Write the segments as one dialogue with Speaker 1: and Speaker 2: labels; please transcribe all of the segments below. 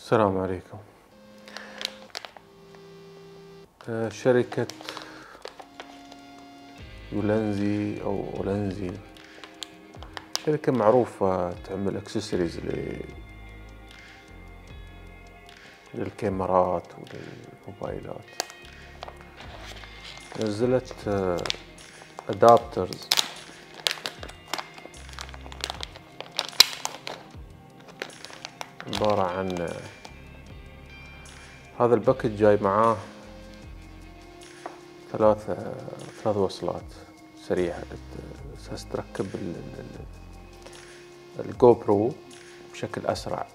Speaker 1: السلام عليكم. شركة يولنزي أو أولنزي شركة معروفة تعمل اكسسوارز للكاميرات وللموبايلات. نزلت ادابترز عبارة عن هذا الباكج جاي معاه ثلاث وصلات سريعة أساس تركب الجو برو بشكل أسرع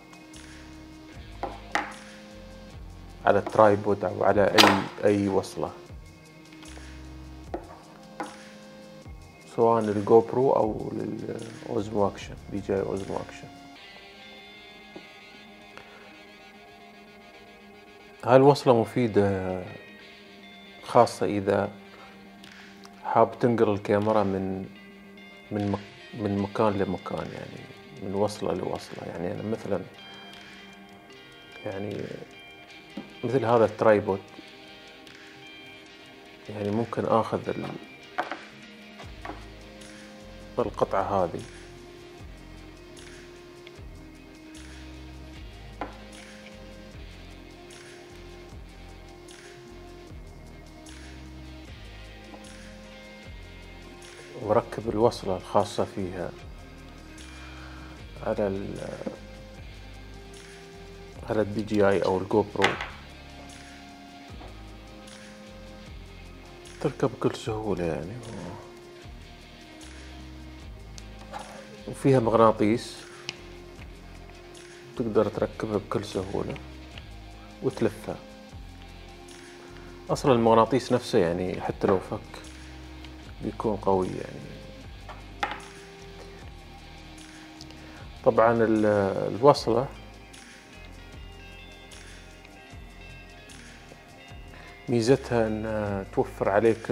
Speaker 1: على الترايبود أو على أي وصلة، سواء للجو برو أو للأوزمو أكشن DJI أوزمو أكشن. هاي الوصلة مفيدة خاصة إذا حاب تنقل الكاميرا من مكان لمكان، يعني من وصلة لوصلة. يعني أنا مثلا مثل هذا الترايبود، يعني ممكن آخذ القطعة هذه وركب الوصلة الخاصة فيها على DJI أو الجو برو، تركب بكل سهولة يعني. وفيها مغناطيس تقدر تركبها بكل سهولة وتلفها. أصلا المغناطيس نفسه يعني حتى لو فك بيكون قوي يعني. طبعا الوصلة ميزتها ان توفر عليك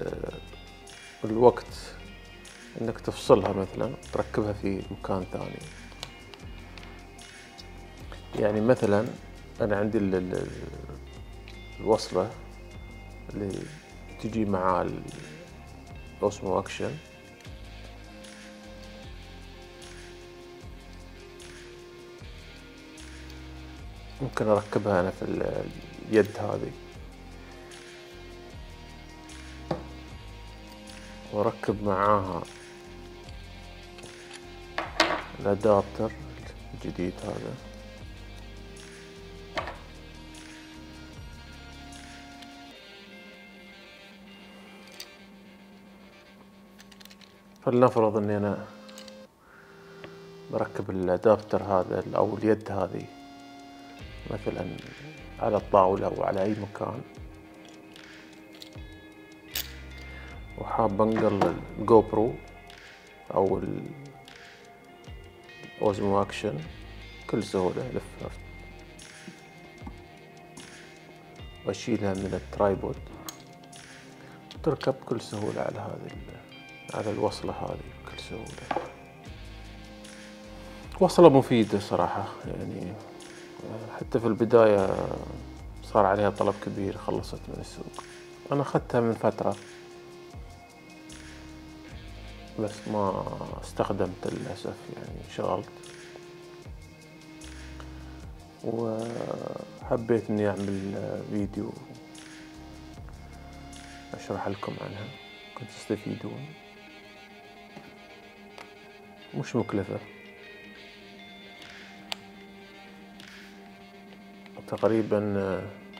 Speaker 1: الوقت انك تفصلها مثلا تركبها في مكان ثاني. يعني مثلا انا عندي الوصلة اللي تجي مع الأوزمو أكشن، ممكن أركبها أنا في اليد هذه وأركب معاها الأدابتر الجديد هذا. فلنفرض أني أنا بركب الأدابتر هذا أو اليد هذه مثلا على الطاولة أو على أي مكان، وحاب أنقل الجو برو أو الأوزمو أكشن بكل سهولة، ألفها وأشيلها من الترايبود وتركب بكل سهولة على الوصلة هذه بكل سهولة. وصلة مفيدة صراحة، يعني حتى في البداية صار عليها طلب كبير، خلصت من السوق. أنا أخذتها من فترة بس ما استخدمت للأسف، يعني انشغلت، وحبيت إني أعمل فيديو أشرح لكم عنها، كنت تستفيدون. مش مكلفة، تقريبا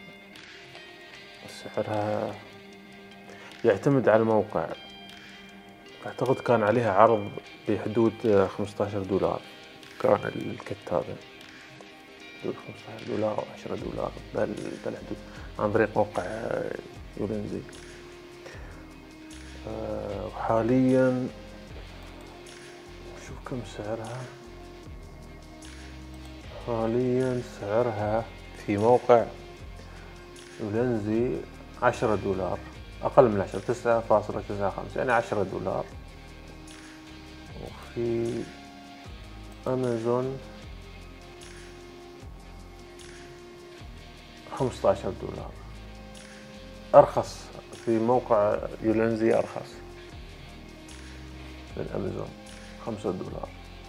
Speaker 1: سعرها يعتمد على الموقع. أعتقد كان عليها عرض بحدود $15 كان الكت هذا، حدود $15 أو $10 بالحدود، عن طريق موقع يولنزي. وحاليا شوف كم سعرها. حاليا سعرها في موقع يولنزي $10، أقل من 10، 9.95، يعني $10. وفي أمازون $15. أرخص في موقع يولنزي، أرخص من أمازون $5.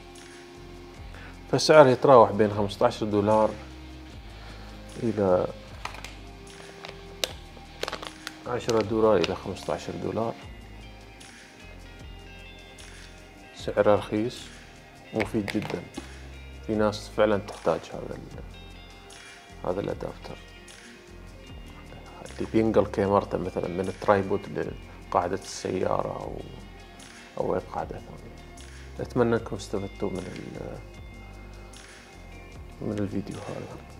Speaker 1: فالسعر يتراوح بين $15 إلى $10 إلى $15. سعره رخيص، مفيد جدا. في ناس فعلا تحتاج هذا الأدابتر اللي بينقل كاميرته مثلا من الترايبود لقاعدة السيارة أو أي قاعدة ثانية. أتمنى أنكم استفدتوا من الفيديو هذا.